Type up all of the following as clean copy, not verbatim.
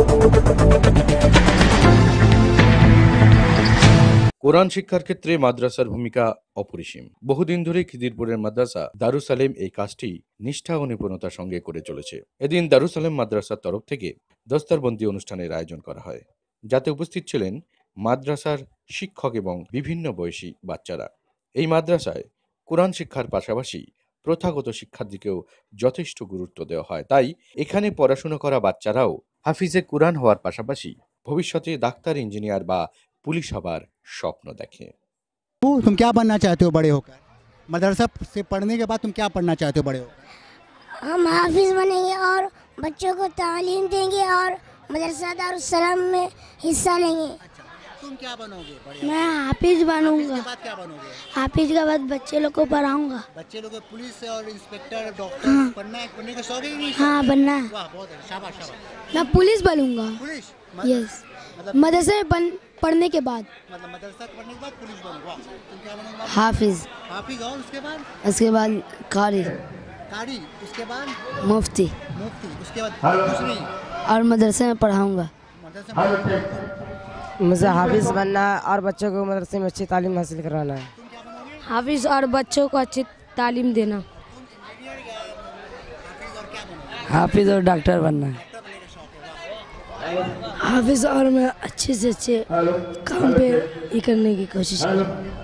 কোরআন শিক্ষার ক্ষেত্রে মাদ্রাসার ভূমিকা অপরিসীম। বহুদিন ধরে খিদিরপুরের মাদ্রাসা দারুস সালেম এই কাজটি নিষ্ঠা ও নিপুণতার সঙ্গে করে চলেছে। এদিন দারুস সালেম মাদ্রাসার তরফ থেকে দস্তারবন্দি অনুষ্ঠানের আয়োজন করা হয়, যাতে উপস্থিত ছিলেন মাদ্রাসার শিক্ষক এবং বিভিন্ন বয়সী বাচ্চারা। এই মাদ্রাসায় কোরআন শিক্ষার পাশাপাশি প্রথাগত শিক্ষার দিকেও যথেষ্ট গুরুত্ব দেওয়া হয়। তাই এখানে পড়াশোনা করা বাচ্চারাও হাফিজে কোরআন হওয়ার পাশাপাশি ভবিষ্যতে ডাক্তার, ইঞ্জিনিয়ার বা পুলিশ হবার স্বপ্ন দেখে। तुम क्या बनना चाहते हो बड़े होकर? मदरसा से पढ़ने के बाद तुम क्या पढ़ना चाहते हो बड़े होकर? हम हाफिज बनेंगे और बच्चों को तालीम देंगे और मदरसा दारुस्सलाम में हिस्सा लेंगे। तुम क्या बनोगे बड़े मैं हाफिज होकर? बनूंगा। इसके बाद क्या बनोगे? हाफिज के बाद बच्चे लोग को पढ़ाऊंगा। बच्चे लोग को पुलिस और इंस्पेक्टर, डॉक्टर बनने का शौक है कि नहीं? हाँ, बनना है। वाह, बहुत है, शाबाश शाबाश। मैं पुलिस बनूंगा। पुलिस यस, मतलब मदरसे में पढ़ने के बाद मतलब मदरसा पढ़ने के बाद पुलिस बनोगे। वाह, तुम क्या बनोगे? हाफिज, हाफिज। और उसके बाद उसके बाद कारी, कारी, उसके बाद मुफ्ती मुफ्ती, उसके बाद कुछ नहीं, और मदरसे में पढ़ाऊंगा। मदरसा में। मुझे हाफिज बनना है और बच्चों को मदरसे में अच्छी तालीम हासिल कराना है। तुम क्या बनोगे? हाफिज और बच्चों को अच्छी तालीम देना। इंजीनियर या हाफिज और क्या बनोगे? हाफिज और डॉक्टर बनना है। डॉक्टर बनने का शौक है। वाह। हाफिज और मैं अच्छे से अच्छे काम पे ये करने की कोशिश करूँ।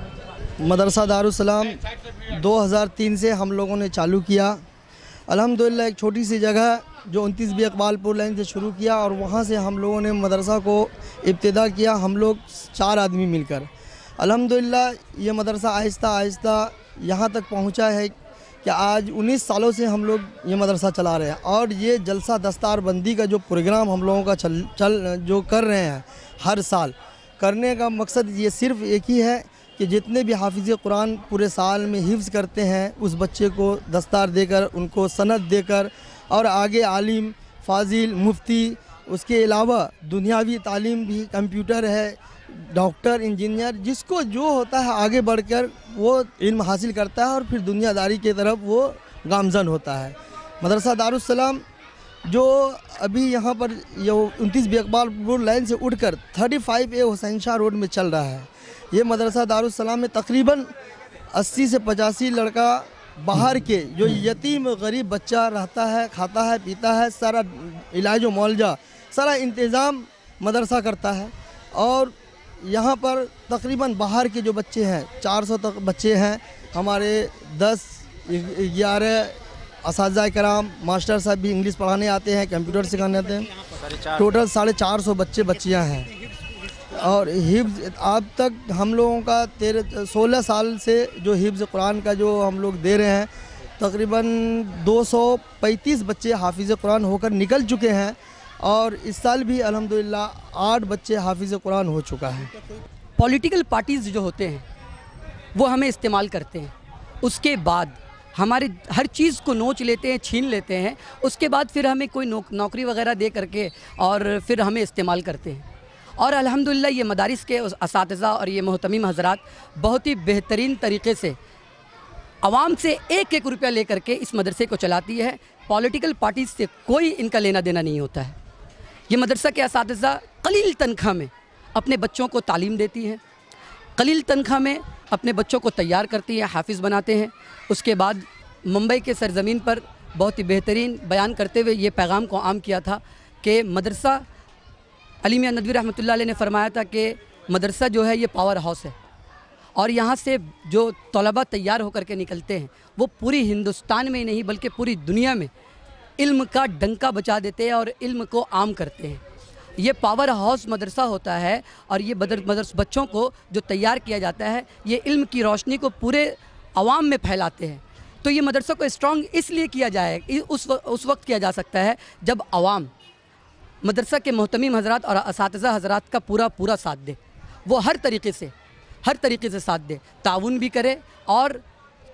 मदरसा दारुस्सलाम 2003 से हम लोगों ने चालू किया। अल्हम्दुलिल्लाह एक छोटी सी जगह जो 29 बी इकबालपुर लाइन से शुरू किया और वहाँ से हम लोगों ने मदरसा को इब्तिदा किया, हम लोग 4 आदमी मिलकर। अल्हम्दुलिल्लाह ये मदरसा आहिस्ता आहिस्ता यहाँ तक पहुँचा है कि आज 19 सालों से हम लोग ये मदरसा चला रहे हैं। और ये जलसा दस्तारबंदी का जो प्रोग्राम हम लोगों का जो कर रहे हैं हर साल, करने का मकसद ये सिर्फ़ एक ही है कि जितने भी हाफिज़ कुरान पूरे साल में हिफ्ज़ करते हैं उस बच्चे को दस्तार देकर, उनको सनद देकर और आगे आलिम, फाजिल, मुफ्ती, उसके अलावा दुनियावी तालीम भी, कंप्यूटर है, डॉक्टर, इंजीनियर, जिसको जो होता है आगे बढ़कर वो इल्म हासिल करता है और फिर दुनियादारी की तरफ वो गामज़न होता है। मदरसा दारुस्सलाम जो अभी यहाँ पर ये 29 बी इकबालपुर लाइन से उठकर 35A हुसैन शाह रोड में चल रहा है। ये मदरसा दारुस्सलाम में तकरीबन 80 से 85 लड़का बाहर के जो यतीम गरीब बच्चा रहता है, खाता है, पीता है, सारा इलाज व मुआवजा सारा इंतज़ाम मदरसा करता है। और यहाँ पर तकरीबन बाहर के जो बच्चे हैं 400 तक बच्चे हैं, हमारे 10-11 असातिज़ा कराम, मास्टर साहब भी इंग्लिश पढ़ाने आते हैं, कंप्यूटर सिखाने आते हैं। टोटल 450 बच्चे बच्चियाँ हैं। और हिफ्ज़ अब तक हम लोगों का 16 साल से जो हिफ्ज़ कुरान का जो हम लोग दे रहे हैं, तकरीबन 235 बच्चे हाफिज़ कुरान होकर निकल चुके हैं। और इस साल भी अल्हम्दुलिल्लाह 8 बच्चे हाफिज़ कुरान हो चुका है। पॉलिटिकल पार्टीज़ जो होते हैं वो हमें इस्तेमाल करते हैं, उसके बाद हमारे हर चीज़ को नोच लेते हैं, छीन लेते हैं, उसके बाद फिर हमें कोई नौकरी वगैरह दे करके और फिर हमें इस्तेमाल करते हैं। और अल्हम्दुलिल्लाह ये मदारिस के असातिज़ा और ये मोहतमीम हज़रात बहुत ही बेहतरीन तरीके से आवाम से 1-1 रुपया ले करके इस मदरसे को चलाती है। पॉलिटिकल पार्टीज़ से कोई इनका लेना देना नहीं होता है। ये मदरसा के असातिज़ा कलील तनख्वाह में अपने बच्चों को तालीम देती हैं, कलील तनख्वाह में अपने बच्चों को तैयार करती हैं, हाफिज़ बनाते हैं। उसके बाद मुंबई के सरज़मीन पर बहुत ही बेहतरीन बयान करते हुए ये पैगाम को आम किया था कि मदरसा अली मियां नदवी रहमतुल्लाह अलैह ने फरमाया था कि मदरसा जो है ये पावर हाउस है और यहाँ से जो तलबा तैयार होकर के निकलते हैं वो पूरी हिंदुस्तान में ही नहीं बल्कि पूरी दुनिया में इल्म का डंका बचा देते हैं और इल्म को आम करते हैं। ये पावर हाउस मदरसा होता है और ये बच्चों को जो तैयार किया जाता है ये इल्म की रोशनी को पूरे आवाम में फैलाते हैं। तो ये मदरसा को स्ट्रॉन्ग इसलिए किया जाए उस वक्त किया जा सकता है जब आवाम मदरसा के मोहतमीम हज़रात और असातिज़ा हज़रात का पूरा साथ दे, वो हर तरीके से साथ दे, ताउन भी करे और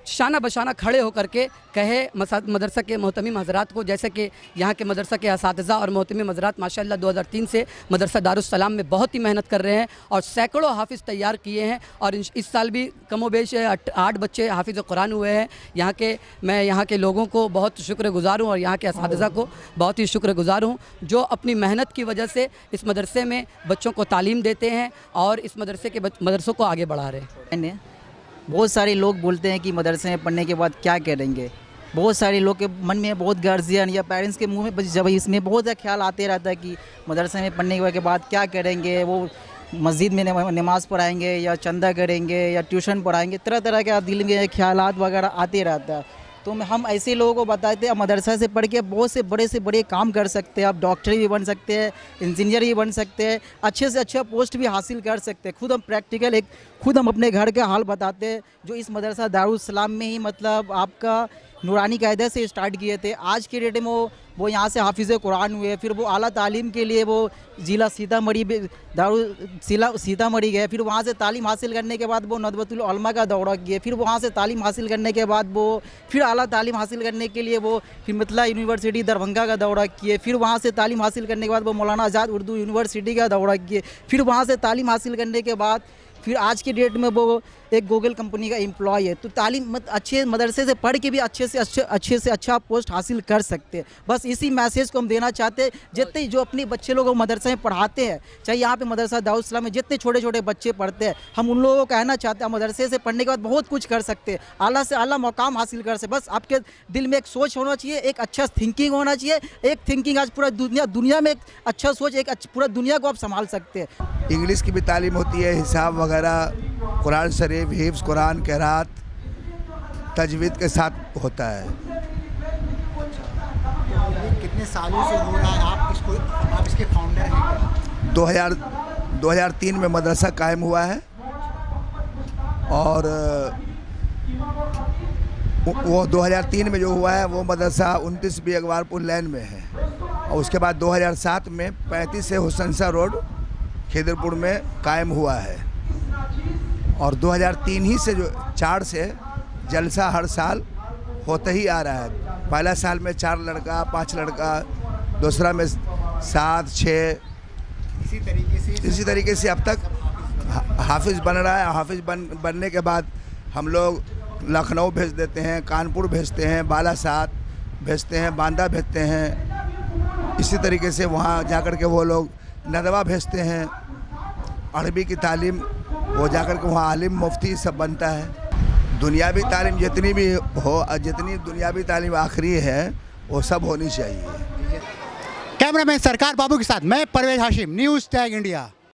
शाना बशाना खड़े होकर के कहे मदरसा के मोहतमिम हज़रात को, जैसे कि यहाँ के मदरसा के असातिज़ा और मोहतमिम हज़रात माशाअल्लाह 2003 से मदरसा दारुस्सलाम में बहुत ही मेहनत कर रहे हैं और सैकड़ों हाफिज़ तैयार किए हैं और इस साल भी कमोबेश 8 बच्चे हाफिज़ कुरान हुए हैं। मैं यहाँ के लोगों को बहुत शुक्रगुज़ार हूँ और यहाँ के असातिज़ा को बहुत ही शुक्रगुज़ार हूँ जो अपनी मेहनत की वजह से इस मदरसे में बच्चों को तालीम देते हैं और इस मदरसों को आगे बढ़ा रहे हैं। बहुत सारे लोग बोलते हैं कि मदरसे में पढ़ने के बाद क्या करेंगे। बहुत सारे लोग के मन में, बहुत गार्जियन या पेरेंट्स के मुंह में जब इसमें बहुत सा ख्याल आते रहता है कि मदरसे में पढ़ने के बाद क्या करेंगे, वो मस्जिद में नमाज़ पढ़ाएंगे या चंदा करेंगे या ट्यूशन पढ़ाएंगे, तरह तरह के दिल में ख्यालात वगैरह आते रहता है। तो हम ऐसे लोगों को बताते हैं मदरसा से पढ़ के बहुत से बड़े काम कर सकते हैं। आप डॉक्टर भी बन सकते हैं, इंजीनियर भी बन सकते हैं, अच्छे से अच्छा पोस्ट भी हासिल कर सकते हैं। खुद हम प्रैक्टिकल खुद हम अपने घर का हाल बताते हैं जो इस मदरसा दारुस्सलाम में ही मतलब आपका नूरानी कायदे से स्टार्ट किए थे। आज के डेट में वो यहाँ से हाफिज़ कुरान हुए, फिर वो आला तालीम के लिए वो ज़िला सीतामढ़ी गए, फिर वहाँ से तालीम हासिल करने के बाद वो नदवतुल उलमा का दौरा किए, फिर वहाँ से तालीम हासिल करने के बाद वो फिर आला तालीम हासिल करने के लिए वो फिर मिथिला यूनिवर्सिटी दरभंगा का दौरा किए, फिर वहाँ से तालीम हासिल करने के बाद वो मौलाना आज़ाद उर्दू यूनिवर्सिटी का दौरा किए, फिर वहाँ से तालीम हासिल करने के बाद फिर आज की डेट में वो एक गूगल कंपनी का एम्प्लॉय है। तो तालीम अच्छे मदरसे से पढ़ के भी अच्छे से अच्छा पोस्ट हासिल कर सकते हैं। बस इसी मैसेज को हम देना चाहते हैं। जितने जो अपने बच्चे लोगों को मदरसे में पढ़ाते हैं, चाहे यहाँ पे मदरसा दारुस्सलाम में जितने छोटे छोटे बच्चे पढ़ते हैं, हम उन लोगों को कहना चाहते हैं मदरसे से पढ़ने के बाद बहुत कुछ कर सकते हैं, आला से आला मकाम हासिल कर सकते। बस आपके दिल में एक सोच होना चाहिए, एक अच्छा थिंकिंग होना चाहिए। एक थिंकिंग आज पूरा दुनिया में एक अच्छा सोच, पूरा दुनिया को आप संभाल सकते हैं। इंग्लिश की भी तालीम होती है, हिसाब वगैरह, कुरान शरीफ, हिफ्ज़ कुरान, क़िरात, तजवीद के साथ होता है। कितने सालों से हो रहा है? आप इसके फाउंडर हैं? 2003 में मदरसा कायम हुआ है और वो 2003 में जो हुआ है वो मदरसा 29 बी अकबारपुर लाइन में है और उसके बाद 2007 में 35 से हुसैनसा रोड खिदरपुर में कायम हुआ है और 2003 ही से जो 4 से जलसा हर साल होता ही आ रहा है। पहला साल में 4 लड़का 5 लड़का, दूसरा में 7 6, इसी तरीके से अब तक हाफिज़ बन रहा है। हाफिज़ बनने के बाद हम लोग लखनऊ भेज देते हैं, कानपुर भेजते हैं, बालासात भेजते हैं, बांदा भेजते हैं। इसी तरीके से वहाँ जाकर के वो लोग नदवा भेजते हैं, अरबी की तालीम वो जाकर के वहाँ आलिम मुफ्ती सब बनता है। दुनियावी तालीम जितनी भी हो, जितनी दुनियावी तालीम आखिरी है वो सब होनी चाहिए। कैमरामैन सरकार बाबू के साथ मैं Parvez Hashim, news tag India.